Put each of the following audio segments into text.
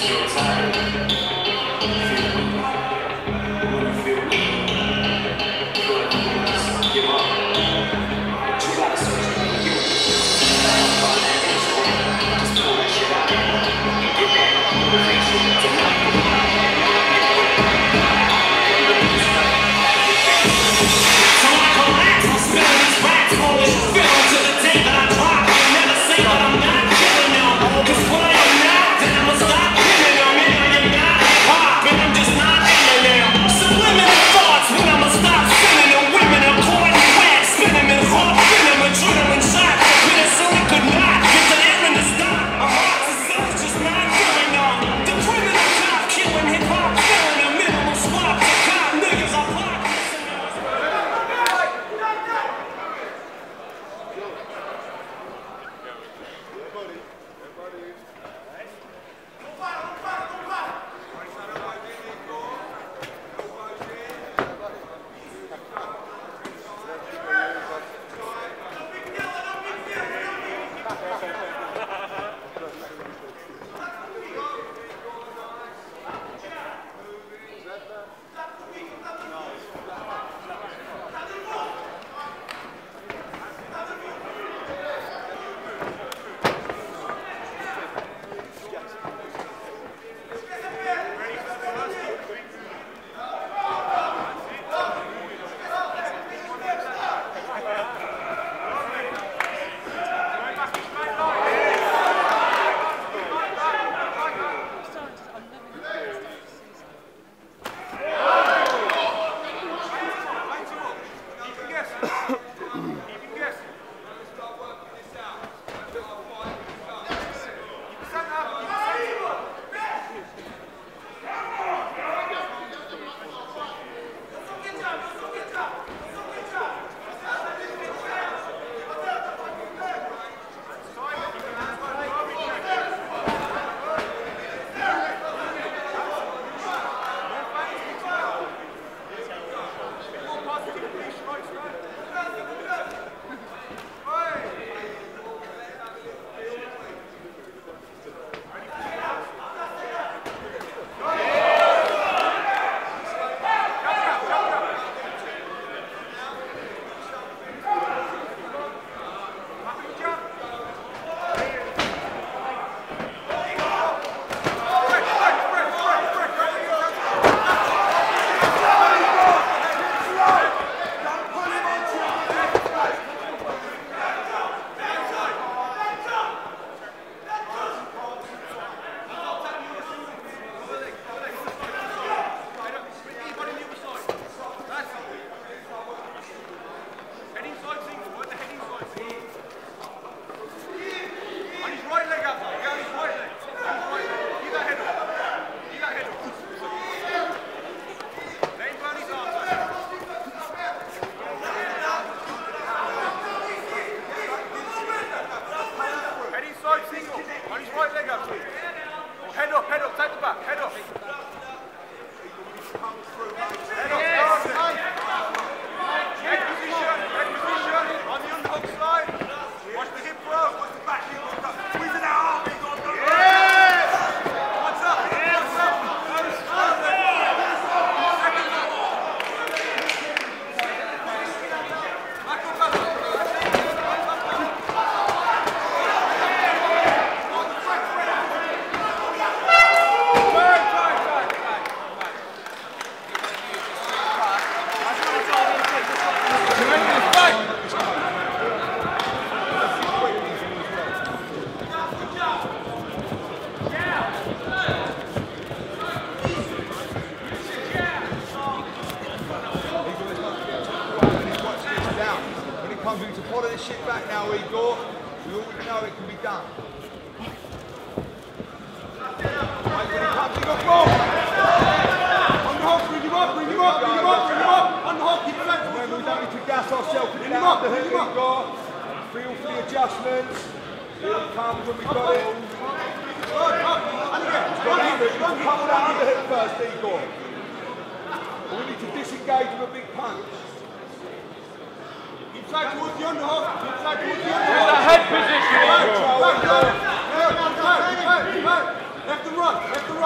Left the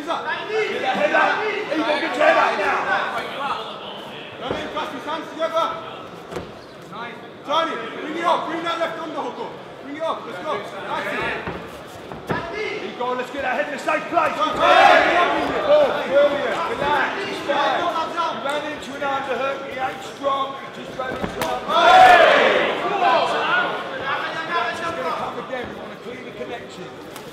Get that head up. Eagle, get your head up now. Run in, clasp his hands together. Johnny, bring it up. Bring that left underhook up. Bring it up. Let's go. That's it. Eagle, let's get that head in a safe place. Brilliant. Relax. It's fine. He ran into an underhook. He ain't strong. He just ran into an underhook. It's going to come again. We want to clean the connection.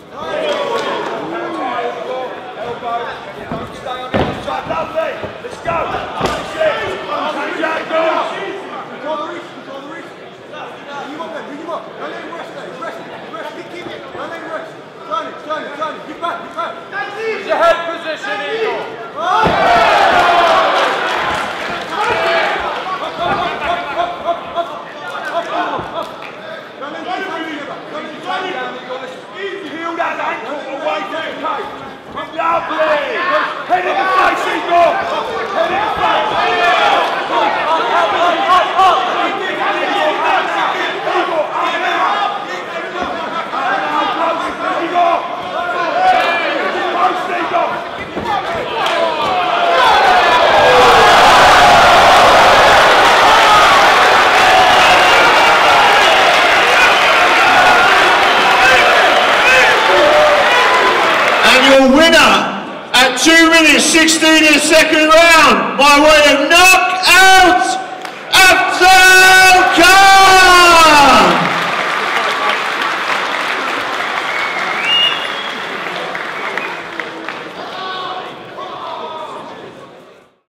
Elbow. Don't stay on the other side. Lovely. Let's go. Change angles. Control the reach. Control the reach. Bring him up there. Bring him up. Don't let him rest there. Rest. Keep it. Don't let him rest. Johnny. Get back. It's your head position, Eagle. Up. Don't let him get his hands together. Don't let him Down, Eagle. Let's peel that ankle away from the cage. Lovely. Head in the face, Eagle. Head in the face. Your winner at 2 minutes 16 in the second round by way of knockout, Abdul Kader!